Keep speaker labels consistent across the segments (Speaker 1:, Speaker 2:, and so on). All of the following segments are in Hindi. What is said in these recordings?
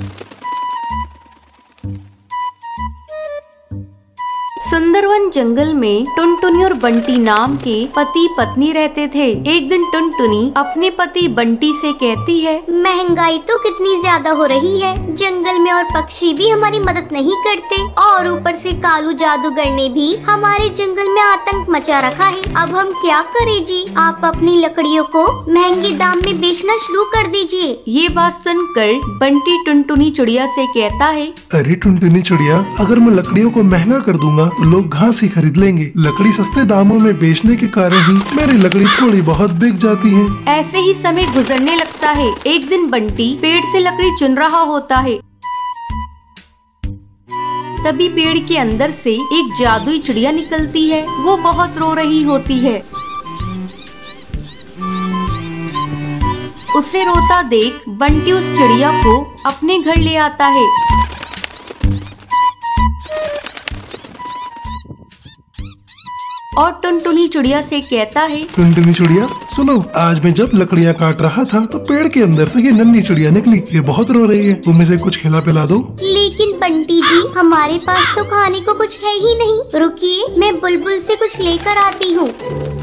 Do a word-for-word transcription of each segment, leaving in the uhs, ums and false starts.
Speaker 1: सुंदरवन जंगल में टुनटुनी और बंटी नाम के पति पत्नी रहते थे। एक दिन टुनटुनी अपने पति बंटी से कहती है,
Speaker 2: महंगाई तो कितनी ज्यादा हो रही है, जंगल में और पक्षी भी हमारी मदद नहीं करते और ऊपर से कालू जादूगर ने भी हमारे जंगल में आतंक मचा रखा है। अब हम क्या करें जी? आप अपनी लकड़ियों को महंगे दाम में बेचना शुरू कर दीजिए।
Speaker 1: ये बात सुनकर बंटी टुनटुनी चिड़िया से कहता है,
Speaker 3: अरे टुनटुनी चिड़िया, अगर मैं लकड़ियों को महंगा कर दूंगा तो लोग घास ही खरीद लेंगे। लकड़ी सस्ते दामों में बेचने के कारण ही मेरी लकड़ी थोड़ी बहुत बिक जाती है।
Speaker 1: ऐसे ही समय गुजरने लगता है। एक दिन बंटी पेड़ से लकड़ी चुन रहा होता है। तभी पेड़ के अंदर से एक जादुई चिड़िया निकलती है। वो बहुत रो रही होती है। उसे रोता देख बंटी उस चिड़िया को अपने घर ले आता है। और टुनटुनी चिड़िया से कहता है,
Speaker 3: टुनटुनी चिड़िया सुनो, आज मैं जब लकड़ियाँ काट रहा था तो पेड़ के अंदर से ये नन्ही चिड़िया निकली। ये बहुत रो रही है, तुम इसे कुछ खिला पिला दो।
Speaker 2: लेकिन बंटी जी, हमारे पास तो खाने को कुछ है ही नहीं। रुकिए, मैं बुलबुल से कुछ लेकर आती हूँ।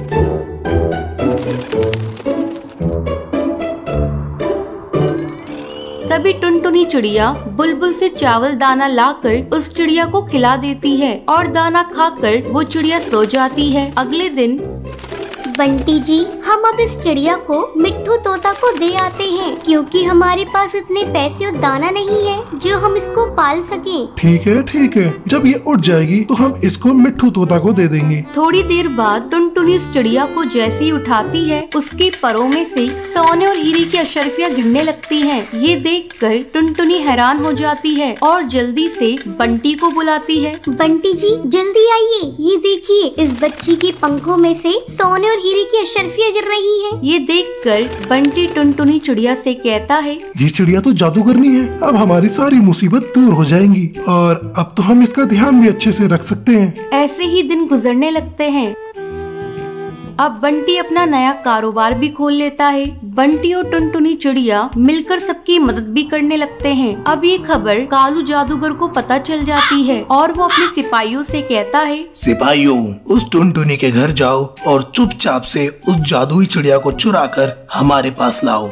Speaker 1: तभी टुनटुनी चिड़िया बुलबुल से चावल दाना लाकर उस चिड़िया को खिला देती है और दाना खाकर वो चिड़िया सो जाती है। अगले दिन
Speaker 2: बंटी जी, हम अब इस चिड़िया को मिट्ठू तोता को दे आते हैं, क्योंकि हमारे पास इतने पैसे और दाना नहीं है जो हम इसको पाल सकें।
Speaker 3: ठीक है ठीक है, जब ये उठ जाएगी तो हम इसको मिट्ठू तोता को दे देंगे।
Speaker 1: थोड़ी देर बाद टुनटुनी इस चिड़िया को जैसे ही उठाती है, उसके परों में से सोने और हीरे की अशर्फियाँ गिरने लगती हैं। ये देखकर टुनटुनी हैरान हो जाती है और जल्दी से बंटी को बुलाती है।
Speaker 2: बंटी जी, जल्दी आइए, ये देखिए, इस बच्ची के पंखों में से सोने और हीरे की अशर्फियाँ गिर रही है।
Speaker 1: ये देखकर बंटी टुनटुनी चिड़िया से कहता है,
Speaker 3: ये चिड़िया तो जादूगरनी है, अब हमारी सारी मुसीबत दूर हो जाएंगी और अब तो हम इसका ध्यान भी अच्छे से रख सकते हैं।
Speaker 1: ऐसे ही दिन गुजरने लगते हैं। अब बंटी अपना नया कारोबार भी खोल लेता है। बंटी और टुनटुनी चिड़िया मिलकर सबकी मदद भी करने लगते हैं। अब ये खबर कालू जादूगर को पता चल जाती है और वो अपने सिपाहियों से कहता है,
Speaker 4: सिपाहियों, उस टुनटुनी के घर जाओ और चुपचाप से उस जादुई चिड़िया को चुरा कर हमारे पास लाओ।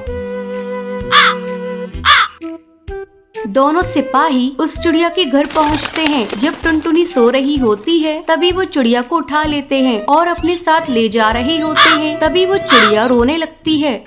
Speaker 1: दोनों सिपाही उस चिड़िया के घर पहुंचते हैं। जब टुनटुनी सो रही होती है तभी वो चिड़िया को उठा लेते हैं और अपने साथ ले जा रहे होते हैं। तभी वो चिड़िया रोने लगती है।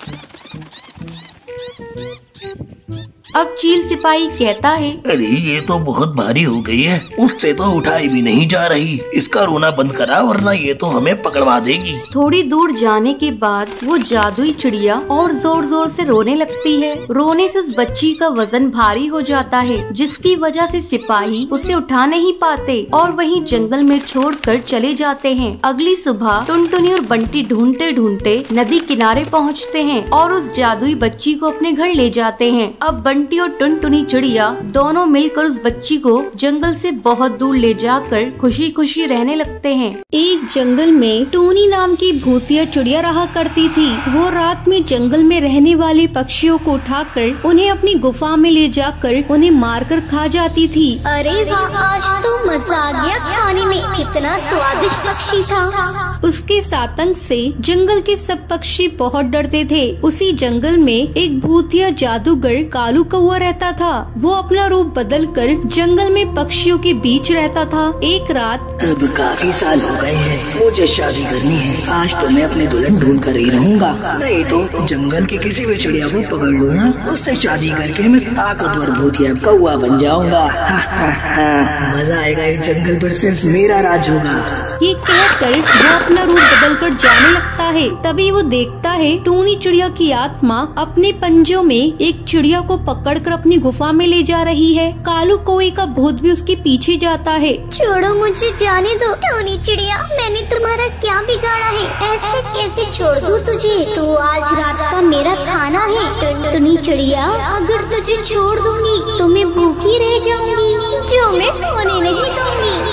Speaker 1: अब चील सिपाही कहता है,
Speaker 4: अरे ये तो बहुत भारी हो गई है, उससे तो उठाई भी नहीं जा रही। इसका रोना बंद करा वरना ये तो हमें पकड़वा देगी।
Speaker 1: थोड़ी दूर जाने के बाद वो जादुई चिड़िया और जोर जोर से रोने लगती है। रोने से उस बच्ची का वजन भारी हो जाता है, जिसकी वजह से सिपाही उसे उठा नहीं पाते और वहीं जंगल में छोड़कर चले जाते हैं। अगली सुबह टुनटुनी और बंटी ढूंढते ढूंढते नदी किनारे पहुँचते हैं और उस जादुई बच्ची को अपने घर ले जाते हैं। अब बंटी और टुनटुनी चिड़िया दोनों मिलकर उस बच्ची को जंगल से बहुत दूर ले जाकर खुशी खुशी रहने लगते हैं। एक जंगल में टूनी नाम की भूतिया चिड़िया रहा करती थी। वो रात में जंगल में रहने वाले पक्षियों को उठाकर उन्हें अपनी गुफा में ले जाकर उन्हें मारकर खा जाती थी।
Speaker 2: अरे वाह, आज तो मजा आ गया खाने में, कितना स्वादिष्ट पक्षी था।
Speaker 1: उसके सातंक से जंगल के सब पक्षी बहुत डरते थे। उसी जंगल में एक भूतिया जादूगर कालू कौआ रहता था। वो अपना रूप बदलकर जंगल में पक्षियों के बीच रहता था। एक रात,
Speaker 5: अब काफी साल हो गए हैं, मुझे शादी करनी है। आज तो मैं अपनी दुल्हन ढूंढ कर ही रहूंगा, नहीं तो जंगल की किसी भी चिड़िया को पकड़ लूंगा, उससे शादी करके मैं ताकतवर भूतिया कौआ बन जाऊंगा। मजा आएगा, इस जंगल पर सिर्फ मेरा राज होगा।
Speaker 1: ये कहकर वो अपना रूप बदलकर जाने लगता है। तभी वो देखता है टूनी चिड़िया की आत्मा अपने पंजों में एक चिड़िया को पकड़कर अपनी गुफा में ले जा रही है। कालू कौवे का भूत भी उसके पीछे जाता है।
Speaker 2: छोड़ो मुझे, जाने दो। टूनी चिड़िया, मैंने तुम्हारा क्या बिगाड़ा है? ऐसे कैसे छोड़ दूं तुझे? तू आज रात का मेरा खाना है। टूनी चिड़िया, अगर तुझे छोड़ दूंगी तो मैं भूखी रह जाऊंगी, जो मैं होने नहीं दूंगी।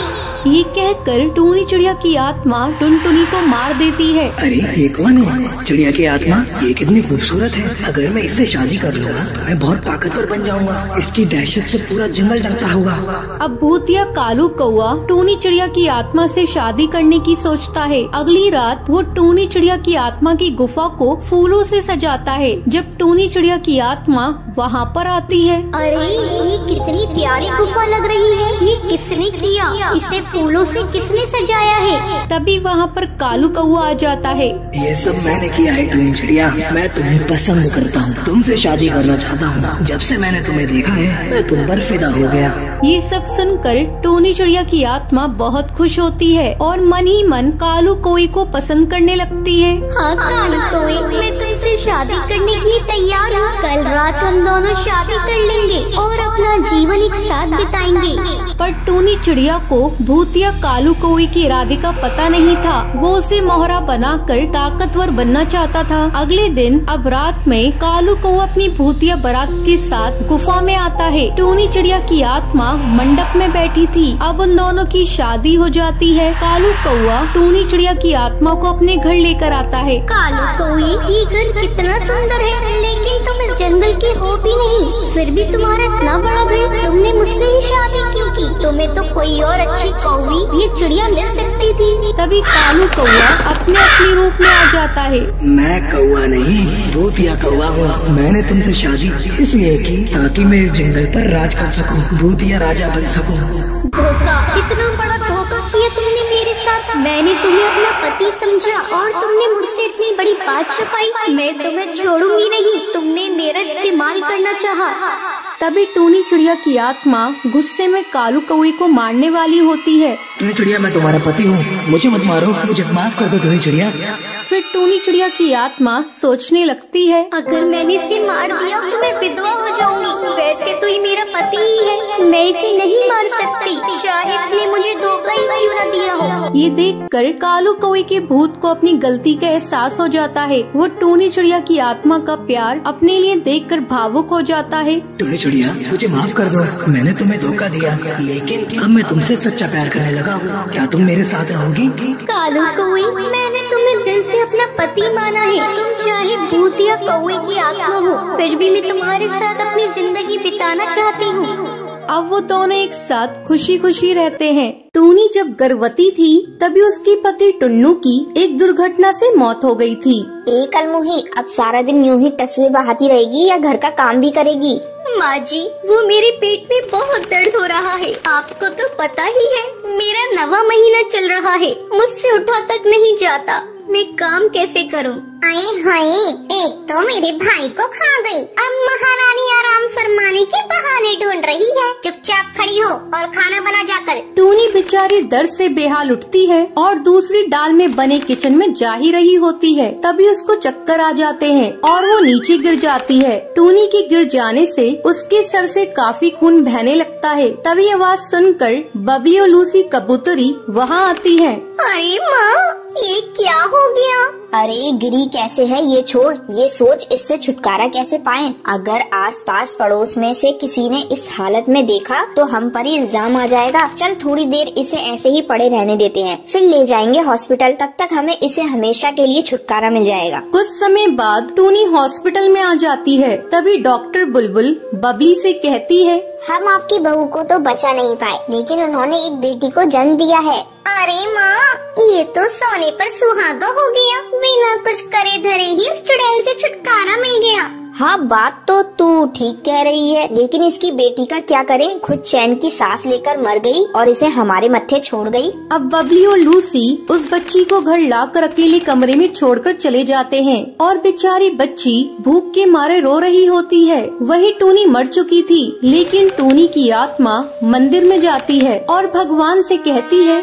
Speaker 1: ये कहकर टूनी चिड़िया की आत्मा टुनटुनी को मार देती है।
Speaker 5: अरे ये कौन है? चिड़िया की आत्मा, ये कितनी खूबसूरत है। अगर मैं इससे शादी कर लूँगा तो मैं बहुत ताकतवर बन जाऊंगा। इसकी दहशत से पूरा जंगल डरता होगा।
Speaker 1: अब भूतिया कालू कौआ टूनी चिड़िया की आत्मा से शादी करने की सोचता है। अगली रात वो टूनी चिड़िया की आत्मा की गुफा को फूलों से सजाता है। जब टूनी चिड़िया की आत्मा वहाँ पर आती है,
Speaker 2: अरे ये कितनी प्यारी गुफा लग रही है। ये किसने किया? इसे फूलों से किसने सजाया है?
Speaker 1: तभी वहाँ पर कालू कौआ आ जाता है।
Speaker 5: ये सब मैंने किया है टूनी चिड़िया। मैं तुम्हें पसंद करता हूँ, तुमसे शादी करना चाहता हूँ। जब से मैंने तुम्हें देखा है मैं तुम पर फिदा हो गया।
Speaker 1: ये सब सुनकर टूनी चिड़िया की आत्मा बहुत खुश होती है और मन ही मन कालू कौए को पसंद करने लगती है।
Speaker 2: हाँ कालू कौए, मैं तुमसे शादी करने के लिए तैयार हूँ। कल रात हम दोनों शादी कर लेंगे और अपना जीवन एक साथ बिताएंगे।
Speaker 1: पर टूनी चिड़िया को भूतिया कालू कौए के इरादे का पता नहीं था। वो उसे मोहरा बनाकर ताकतवर बनना चाहता था। अगले दिन अब रात में कालू कौआ अपनी भूतिया बारात के साथ गुफा में आता है। टूनी चिड़िया की आत्मा मंडप में बैठी थी। अब उन दोनों की शादी हो जाती है। कालू कौआ टूनी चिड़िया की आत्मा को अपने घर लेकर आता है।
Speaker 2: कालू कौए, ये घर कितना सुंदर है, लेकिन तुम इस जंगल के हो भी नहीं, फिर भी तुम्हारा इतना बड़ा घर। तुमने मुझसे ही शादी क्यों की? तुम्हें तो कोई और अच्छी कौवी ये चिड़िया मिल सकती थी।
Speaker 1: तभी कालू कौआ अपने असली रूप में आ जाता है।
Speaker 5: मैं कौआ नहीं, भूतिया कौआ हूँ। मैंने तुमसे शादी इसलिए की ताकि मैं इस जंगल पर राज कर सकूं, भूतिया राजा बन सकूं।
Speaker 2: धोखा, इतना बड़ा धोखा किया तुमने मेरे साथ। मैंने तुम्हें अपना पति समझा और तुमने मुझसे इतनी बड़ी बात छुपाई। मैं तुम्हें छोड़ूंगी नहीं। तुमने मेरा इस्तेमाल करना चाहा।
Speaker 1: तभी टूनी चिड़िया की आत्मा गुस्से में कालू कौए को मारने वाली होती है।
Speaker 5: टूनी चिड़िया, मैं तुम्हारा पति हूँ, मुझे मत मारो, मुझे माफ कर दो टूनी चिड़िया।
Speaker 1: फिर टूनी चिड़िया की आत्मा सोचने लगती है,
Speaker 2: अगर मैंने इसे मार दिया तो मैं विधवा हो जाऊंगी। वैसे तो ये मेरा पति ही है, मैं इसे नहीं मार सकती, चाहे इसने मुझे धोखा ही क्यों न दिया हो।
Speaker 1: ये देखकर कालू कौए के भूत को अपनी गलती का एहसास हो जाता है। वो टूनी चिड़िया की आत्मा का प्यार अपने लिए देखकर भावुक हो जाता है।
Speaker 5: टूनी चिड़िया, मुझे माफ कर दो, मैंने तुम्हें धोखा दिया, लेकिन अब मैं तुमसे सच्चा प्यार करने लगा हूँ। क्या तुम मेरे साथ रहोगी?
Speaker 2: कालू कौए, मैंने तुम्हें दिल से अपना पति माना है। तुम चाहे भूत या कौए की आत्मा हो, फिर भी मैं तुम्हारे साथ अपनी जिंदगी बिताना चाहती हूँ।
Speaker 1: अब वो दोनों एक साथ खुशी खुशी रहते हैं। टूनी जब गर्भवती थी तभी उसके पति टुन्नू की एक दुर्घटना से मौत हो गई थी।
Speaker 2: ए कलमुही, अब सारा दिन यूं ही तस्वीर बहाती रहेगी या घर का काम भी करेगी? माँ जी, वो मेरे पेट में बहुत दर्द हो रहा है। आपको तो पता ही है, मेरा नवा महीना चल रहा है, मुझसे उठा तक नहीं जाता। मैं काम कैसे करूं? आए हाय, एक तो मेरे भाई को खा गई, अब महारानी आराम फरमाने के बहाने ढूंढ रही है। चुपचाप खड़ी हो और खाना बना जाकर।
Speaker 1: टूनी बेचारी दर्द से बेहाल उठती है और दूसरी डाल में बने किचन में जा ही रही होती है। तभी उसको चक्कर आ जाते हैं और वो नीचे गिर जाती है। टूनी के गिर जाने से उसके सर से काफी खून बहने लगता है। तभी आवाज सुनकर बबली और लूसी कबूतरी वहाँ आती है।
Speaker 2: अरे माँ, ये क्या हो गया? अरे गिरी कैसे है ये छोड़, ये सोच इससे छुटकारा कैसे पाएं। अगर आसपास पड़ोस में से किसी ने इस हालत में देखा तो हम पर ही इल्जाम आ जाएगा। चल थोड़ी देर इसे ऐसे ही पड़े रहने देते हैं, फिर ले जाएंगे हॉस्पिटल। तब तक हमें इसे हमेशा के लिए छुटकारा मिल जाएगा।
Speaker 1: कुछ समय बाद टूनी हॉस्पिटल में आ जाती है। तभी डॉक्टर बुलबुल बबली से कहती है,
Speaker 2: हम आपकी बहू को तो बचा नहीं पाए, लेकिन उन्होंने एक बेटी को जन्म दिया है। अरे माँ, ये तो सोने पर सुहागा हो गया। बिना कुछ करे धरे ही उस चुड़ैल से छुटकारा मिल गया। हाँ, बात तो तू ठीक कह रही है, लेकिन इसकी बेटी का क्या करें? खुद चैन की सांस लेकर मर गई और इसे हमारे मत्थे छोड़ गई।
Speaker 1: अब बबली और लूसी उस बच्ची को घर लाकर अकेले कमरे में छोड़कर चले जाते हैं और बेचारी बच्ची भूख के मारे रो रही होती है। वही टूनी मर चुकी थी, लेकिन टूनी की आत्मा मंदिर में जाती है और भगवान से कहती है,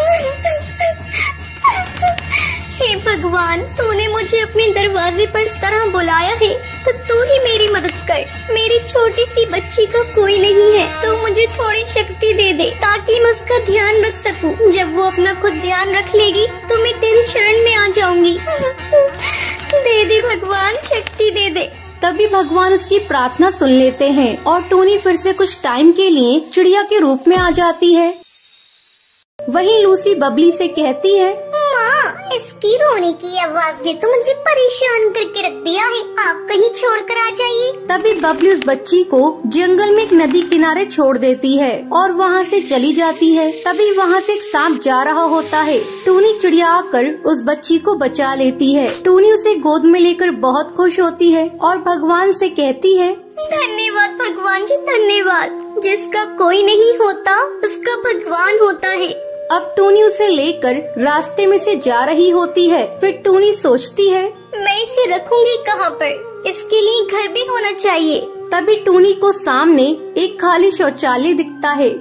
Speaker 2: हे भगवान, तूने मुझे अपने दरवाजे पर इस तरह बुलाया है तो तू ही मेरी मदद कर। मेरी छोटी सी बच्ची का कोई नहीं है, तो मुझे थोड़ी शक्ति दे दे ताकि मैं उसका ध्यान रख सकूं। जब वो अपना खुद ध्यान रख लेगी तो मैं तेरी शरण में आ जाऊंगी। दे दे भगवान, शक्ति दे दे।
Speaker 1: तभी भगवान उसकी प्रार्थना सुन लेते हैं और टूनी फिर से कुछ टाइम के लिए चिड़िया के रूप में आ जाती है। वहीं लूसी बबली से कहती है,
Speaker 2: माँ, इसकी रोने की आवाज ने तो मुझे परेशान करके रख दिया है, आप कहीं छोड़कर आ जाइए।
Speaker 1: तभी बबली उस बच्ची को जंगल में एक नदी किनारे छोड़ देती है और वहाँ से चली जाती है। तभी वहाँ से एक सांप जा रहा होता है। टूनी चिड़िया आकर उस बच्ची को बचा लेती है। टूनी उसे गोद में लेकर बहुत खुश होती है और भगवान से कहती है,
Speaker 2: धन्यवाद भगवान जी, धन्यवाद। जिसका कोई नहीं होता उसका भगवान होता है।
Speaker 1: अब टूनी उसे लेकर रास्ते में से जा रही होती है। फिर टूनी सोचती है,
Speaker 2: मैं इसे रखूंगी कहाँ पर? इसके लिए घर भी होना चाहिए।
Speaker 1: तभी टूनी को सामने एक खाली शौचालय दिखता है।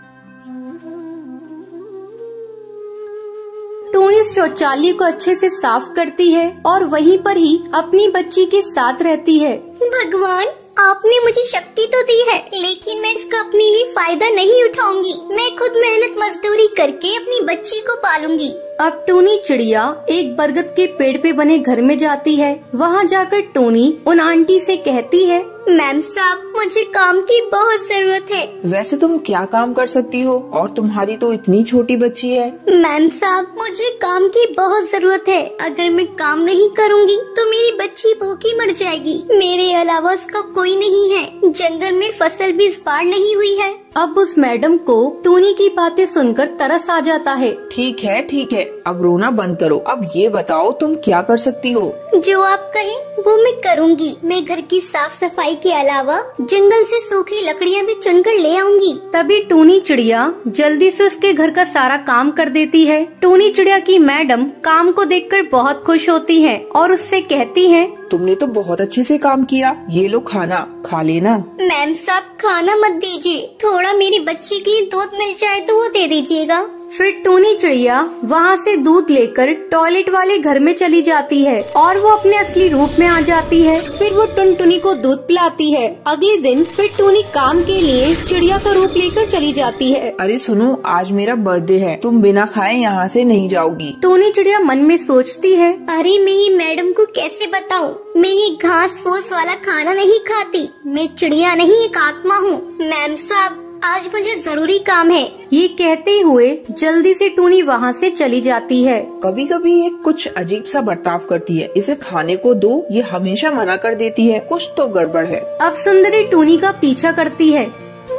Speaker 1: टूनी शौचालय को अच्छे से साफ करती है और वहीं पर ही अपनी बच्ची के साथ रहती है।
Speaker 2: भगवान, आपने मुझे शक्ति तो दी है, लेकिन मैं इसका अपने लिए फायदा नहीं उठाऊंगी। मैं खुद मेहनत मजदूरी करके अपनी बच्ची को पालूंगी।
Speaker 1: अब टूनी चिड़िया एक बरगद के पेड़ पे बने घर में जाती है। वहाँ जाकर टूनी उन आंटी से कहती है,
Speaker 2: मैम साहब, मुझे काम की बहुत जरूरत है।
Speaker 6: वैसे तुम क्या काम कर सकती हो, और तुम्हारी तो इतनी छोटी बच्ची है।
Speaker 2: मैम साहब, मुझे काम की बहुत जरूरत है। अगर मैं काम नहीं करूंगी तो मेरी बच्ची भूखी मर जाएगी। मेरे अलावा उसका कोई नहीं है। जंगल में फसल भी इस बार नहीं हुई है।
Speaker 1: अब उस मैडम को टूनी की बातें सुनकर तरस आ जाता है।
Speaker 6: ठीक है ठीक है, अब रोना बंद करो। अब ये बताओ तुम क्या कर सकती हो?
Speaker 2: जो आप कहें वो मैं करूंगी। मैं घर की साफ सफाई के अलावा जंगल से सूखी लकड़ियाँ भी चुनकर ले आऊंगी।
Speaker 1: तभी टूनी चिड़िया जल्दी से उसके घर का सारा काम कर देती है। टूनी चिड़िया की मैडम काम को देखकर बहुत खुश होती है और उससे कहती है,
Speaker 6: तुमने तो बहुत अच्छे से काम किया। ये लो खाना खा लेना।
Speaker 2: मैम साहब, खाना मत दीजिए, थोड़ा मेरी बच्ची के लिए दूध मिल जाए तो वो दे दीजिएगा।
Speaker 1: फिर टूनी चिड़िया वहाँ से दूध लेकर टॉयलेट वाले घर में चली जाती है और वो अपने असली रूप में आ जाती है। फिर वो टुनटुनी को दूध पिलाती है। अगले दिन फिर टूनी काम के लिए चिड़िया का रूप लेकर चली जाती है।
Speaker 6: अरे सुनो, आज मेरा बर्थडे है, तुम बिना खाए यहाँ से नहीं जाओगी।
Speaker 1: टूनी चिड़िया मन में सोचती है,
Speaker 2: अरे मैं ये मैडम को कैसे बताऊँ? मैं ये घास फूस वाला खाना नहीं खाती। मैं चिड़िया नहीं, एक आत्मा हूँ। मैम साहब, आज मुझे जरूरी काम है।
Speaker 1: ये कहते हुए जल्दी से टूनी वहाँ से चली जाती है।
Speaker 6: कभी कभी ये कुछ अजीब सा बर्ताव करती है। इसे खाने को दो, ये हमेशा मना कर देती है। कुछ तो गड़बड़ है।
Speaker 1: अब सुंदरी टूनी का पीछा करती है।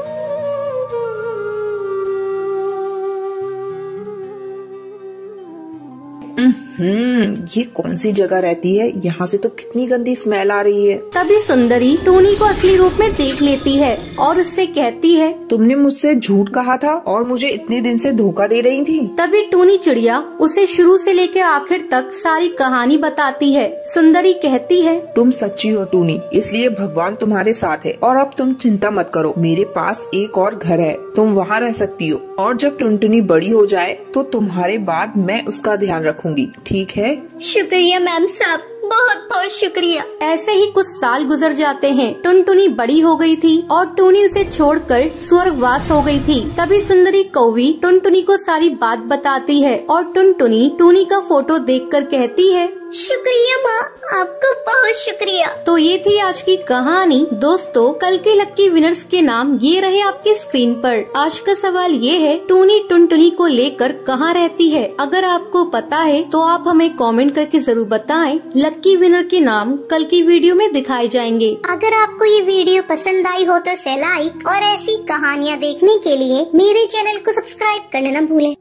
Speaker 6: हम्म ये कौन सी जगह रहती है? यहाँ से तो कितनी गंदी स्मेल आ रही है।
Speaker 1: तभी सुंदरी टूनी को असली रूप में देख लेती है और उससे कहती है,
Speaker 6: तुमने मुझसे झूठ कहा था और मुझे इतने दिन से धोखा दे रही थी।
Speaker 1: तभी टूनी चिड़िया उसे शुरू से लेकर आखिर तक सारी कहानी बताती है। सुंदरी कहती है,
Speaker 6: तुम सच्ची हो टूनी, इसलिए भगवान तुम्हारे साथ है। और अब तुम चिंता मत करो, मेरे पास एक और घर है, तुम वहाँ रह सकती हो। और जब टुनटुनी बड़ी हो जाए तो तुम्हारे बाद मैं उसका ध्यान रखूंगी, ठीक है?
Speaker 2: शुक्रिया मैम साहब, बहुत बहुत शुक्रिया।
Speaker 1: ऐसे ही कुछ साल गुजर जाते हैं। टुनटुनी बड़ी हो गई थी और टूनी उसे छोड़कर स्वर्गवास हो गई थी। तभी सुंदरी कौवी टुनटुनी को सारी बात बताती है और टुनटुनी टूनी का फोटो देखकर कहती है,
Speaker 2: शुक्रिया माँ, आपका बहुत शुक्रिया।
Speaker 1: तो ये थी आज की कहानी। दोस्तों, कल के लक्की विनर्स के नाम ये रहे आपके स्क्रीन पर। आज का सवाल ये है, टूनी टुनटुनी को लेकर कहाँ रहती है? अगर आपको पता है तो आप हमें कमेंट करके जरूर बताएं। लक्की विनर के नाम कल की वीडियो में दिखाए जाएंगे।
Speaker 2: अगर आपको ये वीडियो पसंद आई हो तो इसे लाइक और ऐसी कहानियाँ देखने के लिए मेरे चैनल को सब्सक्राइब करना न भूलें।